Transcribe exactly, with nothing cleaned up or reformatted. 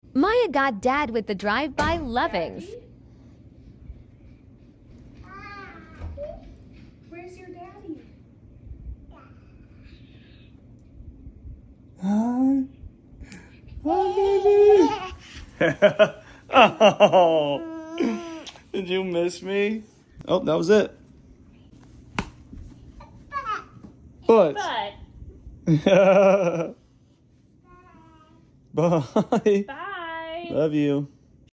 Maya got Dad with the drive-by lovings. Where's your daddy? Hi. Hi, baby. Oh. Did you miss me? Oh, that was it. But. But. Bye. Bye. Love you.